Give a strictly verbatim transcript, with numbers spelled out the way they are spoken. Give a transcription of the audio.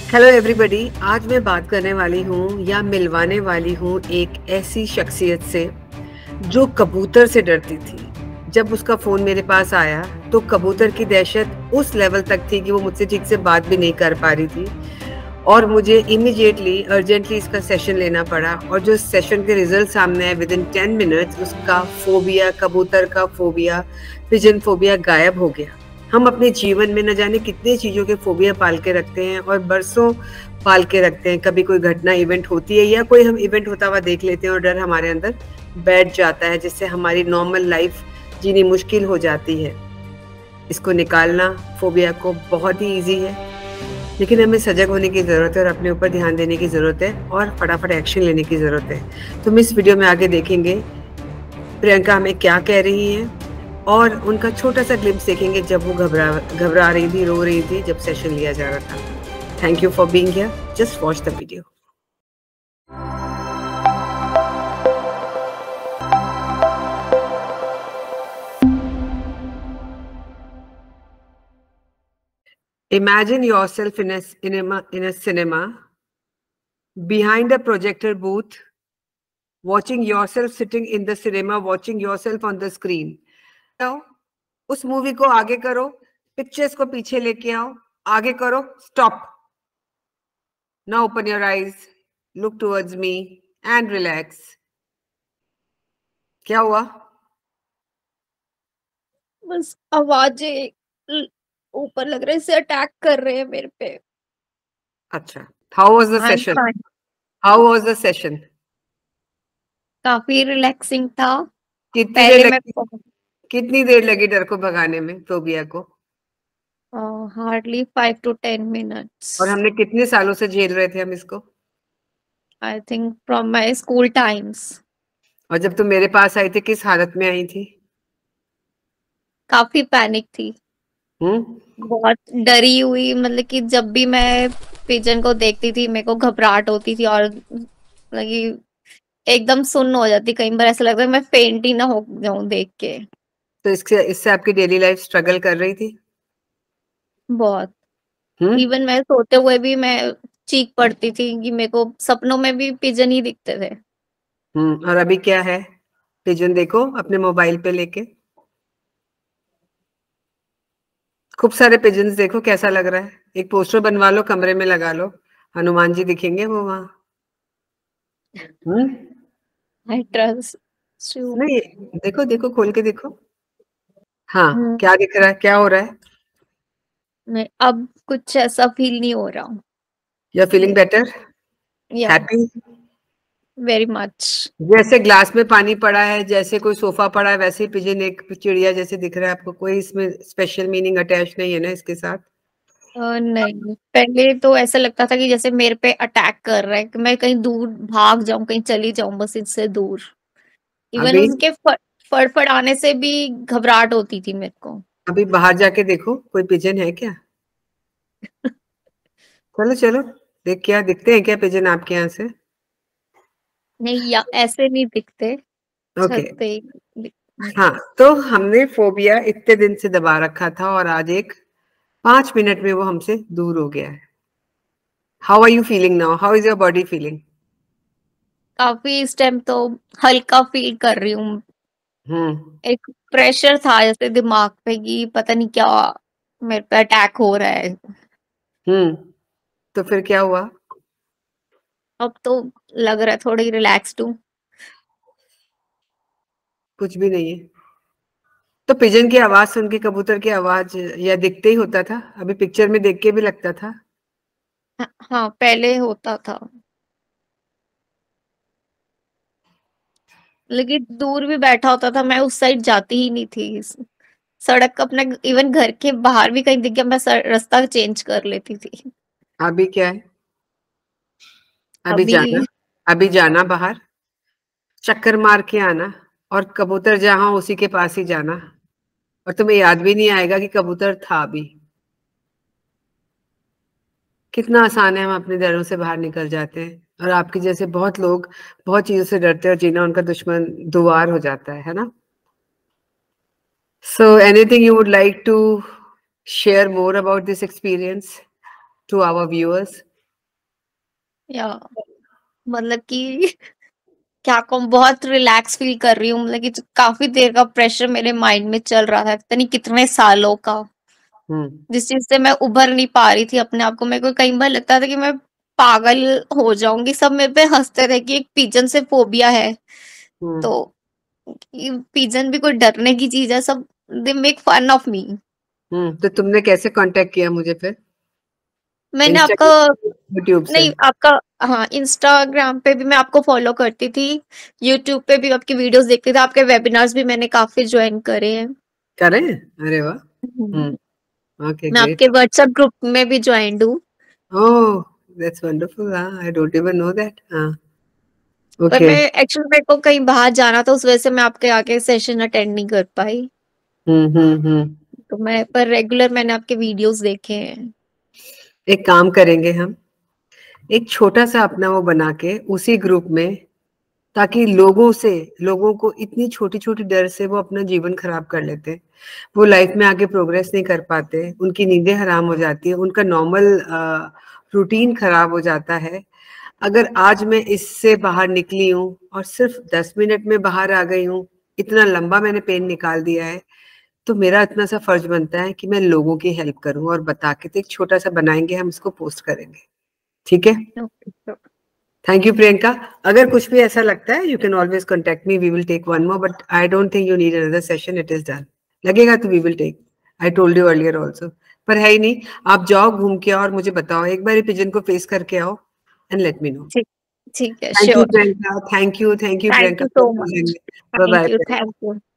Hello everybody, आज मैं बात करने वाली हूँ या मिलवाने वाली हूँ एक ऐसी शख्सियत से जो कबूतर से डरती थी। जब उसका फ़ोन मेरे पास आया तो कबूतर की दहशत उस लेवल तक थी कि वो मुझसे ठीक से बात भी नहीं कर पा रही थी और मुझे इमीडिएटली अर्जेंटली इसका सेशन लेना पड़ा। और जो सेशन के रिजल्ट सामने आए विद इन टेन मिनट्स, उसका फोबिया, कबूतर का फोबिया, पिजन फोबिया गायब हो गया। हम अपने जीवन में न जाने कितनी चीज़ों के फोबिया पाल के रखते हैं और बरसों पाल के रखते हैं। कभी कोई घटना इवेंट होती है या कोई हम इवेंट होता हुआ देख लेते हैं और डर हमारे अंदर बैठ जाता है, जिससे हमारी नॉर्मल लाइफ जीनी मुश्किल हो जाती है। इसको निकालना, फोबिया को, बहुत ही ईजी है, लेकिन हमें सजग होने की ज़रूरत है और अपने ऊपर ध्यान देने की ज़रूरत है और फटाफट एक्शन लेने की ज़रूरत है। तो हम इस वीडियो में आगे देखेंगे प्रियंका हमें क्या कह रही हैं और उनका छोटा सा ग्लिम्स देखेंगे जब वो घबरा घबरा रही थी, रो रही थी, जब सेशन लिया जा रहा था। Thank you for being here. Just watch the video. Imagine yourself in a, in a, in a cinema, behind a projector booth, watching yourself sitting in the cinema, watching yourself on the screen. आओ, उस movie को आगे करो, pictures को पीछे लेके आओ, आगे करो, stop. Now open your eyes, look towards me and relax. क्या हुआ? बस आवाजें ल- ऊपर लग रहा है, इसे अटैक कर रहे हैं मेरे पे। अच्छा, how was the I am session? Fine. How was the session? काफी रिलैक्सिंग था। कितनी देर पहले मैं लगी कितनी देर लगी डर को भगाने में, फोबिया को? हार्डली फाइव टू टेन और मिनट्स। हमने कितने सालों से झेल रहे थे हम इसको? I think from my school times. और जब तुम मेरे पास आई थी किस हालत में आई थी? काफी पैनिक थी, हम्म बहुत डरी हुई। मतलब कि जब भी मैं पिजन को देखती थी मेरे को घबराहट होती थी और लगी एकदम सुन्न हो जाती। कई बार ऐसा लगता है मैं फेंट ही ना हो जाऊं देख के। तो इससे इससे आपकी डेली लाइफ स्ट्रगल कर रही थी? बहुत। हम्म इवन मैं सोते हुए भी मैं चीख पड़ती थी कि मेरे को सपनों में भी पिजन ही दिखते थे। हम्म और अभी क्या है? पिजन देखो अपने मोबाइल पे लेके, खूब सारे पिजन्स देखो, कैसा लग रहा है? एक पोस्टर बनवा लो, कमरे में लगा लो, हनुमान जी दिखेंगे वो वहां। Hmm I trust you. नहीं, देखो देखो, खोल के देखो। हाँ, हम्म, क्या दिख रहा है, क्या हो रहा है? मैं अब कुछ ऐसा फील नहीं हो रहा। You are feeling better? या हैप्पी? Very much. जैसे ग्लास में पानी पड़ा है, जैसे कोई सोफा पड़ा है, वैसे ही पिजन एक चिड़िया जैसे दिख रहा है आपको? कोई इसमें स्पेशल मीनिंग अटैच नहीं है ना इसके साथ? नहीं, पहले तो ऐसा लगता था कि जैसे मेरे पे अटैक कर रहा है, कि मैं कहीं दूर भाग जाऊं, कहीं चली जाऊं बस इससे दूर। इवन अभी उसके फट फड़फड़ाने से भी घबराहट होती थी मेरे को। अभी बाहर जाके देखो, कोई पिजन है क्या? चलो चलो, देख, क्या दिखते हैं क्या पिजन आपके यहाँ से? नहीं, या ऐसे नहीं दिखते, ओके। छत पे ही दिखते। हाँ, तो हमने फोबिया इतने दिन से दबा रखा था और आज एक पांच मिनट में वो हमसे दूर हो गया है। How are you feeling now? How is your body feeling? काफी इस टाइम तो हल्का फील कर रही हूँ। हम्म एक प्रेशर था जैसे दिमाग पे कि पता नहीं क्या मेरे पे अटैक हो रहा है। हम्म तो फिर क्या हुआ? अब तो लग रहा है थोड़ी रिलैक्स्ड हूँ। कुछ भी नहीं है। तो पिजन की आवाज सुन के, कबूतर की आवाज या दिखते ही होता था? अभी पिक्चर में देख के भी लगता था? हाँ हाँ, पहले होता था, लेकिन दूर भी बैठा होता था मैं उस साइड जाती ही नहीं थी। सड़क अपना इवन घर के बाहर भी कहीं दिख गया मैं सड़- रास्ता चेंज कर लेती थी। अभी क्या है? अभी अभी जाना, अभी जाना बाहर, चक्कर मार के आना, और कबूतर जहां उसी के पास ही जाना, और तुम्हें याद भी नहीं आएगा कि कबूतर था भी। कितना आसान है, हम अपने डरों से बाहर निकल जाते हैं और आपके जैसे बहुत लोग बहुत चीजों से डरते हैं और जीना उनका दुश्मन दुआर हो जाता है है ना? So anything you would like to share more about this experience to our viewers? या मतलब कि क्या कहूँ, बहुत रिलैक्स फ़ील कर रही हूँ, मतलब कि ज काफ़ी देर का प्रेशर मेरे माइंड में चल रहा था, पता नहीं कितने सालों का, हुँ, जिस चीज़ से मैं उभर नहीं पा रही थी अपने आप को। मेरे को कई बार लगता था कि मैं पागल हो जाऊँगी, सब मेरे पे हँसते थे कि एक पिजन से फ़ोबिया है, हुँ, तो ये पिजन भी कोई डरने की चीज़ है, सब they make fun of me. हुँ, तो तुमने कैसे कॉन्टैक्ट किया मुझे फिर? मैंने आपका इंस्टाग्राम, यूट्यूब से? नहीं, आपका हाँ, इंस्टाग्राम पे भी मैं आपको फ़ॉलो करती थी, यूट्यूब पे भी आपकी वीडियोज़ देखती थी, आपके वेबिनार्स भी मैंने काफ़ी जॉइन करे हैं। करें? अरे वाह! हुँ, हुँ। ओके मैं ग्रेट। आपके व्हाट्सएप ग्रुप में भी जॉइन्ड हूँ, ओह! दैट्स वंडरफुल हाँ, I don't even know that हाँ, पर ओके। मैं एक्चुअली मेरे को कहीं बाहर जाना था, उस वजह से मैं आपके आके सेशन अटेंड नहीं कर पाई। हुँ, हुँ, हुँ। तो मैं पर रेगुलर मैंने आपके वीडियोज़ देखे हैं। एक काम करेंगे हम, एक छोटा-सा अपना वो बना के उसी ग्रुप में ताकि लोगों से लोगों को इतनी छोटी-छोटी डर से वो अपना जीवन खराब कर लेते हैं। वो लाइफ में आगे प्रोग्रेस नहीं कर पाते, उनकी नींदें हराम हो जाती हैं, उनका नॉर्मल अ, रूटीन खराब हो जाता है। अगर आज मैं इससे बाहर निकली हूँ और सिर्फ़ दस मिनट में बाहर आ गई हूँ, इतना लंबा मैंने पेन निकाल दिया है, तो मेरा इतना-सा फ़र्ज़ बनता है कि मैं लोगों की हेल्प करूँ और बता के तो एक छोटा-सा बनाएँगे, हम इसको पोस्ट करेंगे। ठीक है? Okay, sure. Thank you Priyanka. अगर कुछ भी ऐसा लगता है you can always contact me, we will take one more but I don't think you need another session, it is done. लगेगा तो we will take. I told you earlier also. पर है ही नहीं, आप जाओ घूम के आओ और मुझे बताओ, एक बार ये पिजन को फेस करके आओ एंड लेट मी नो। ठीक ठीक है, thank you sure. Priyanka, thank you, thank you thank Priyanka, you फिर सो मच। मिलेंगे। Thank bye bye you, Priyanka. Thank you.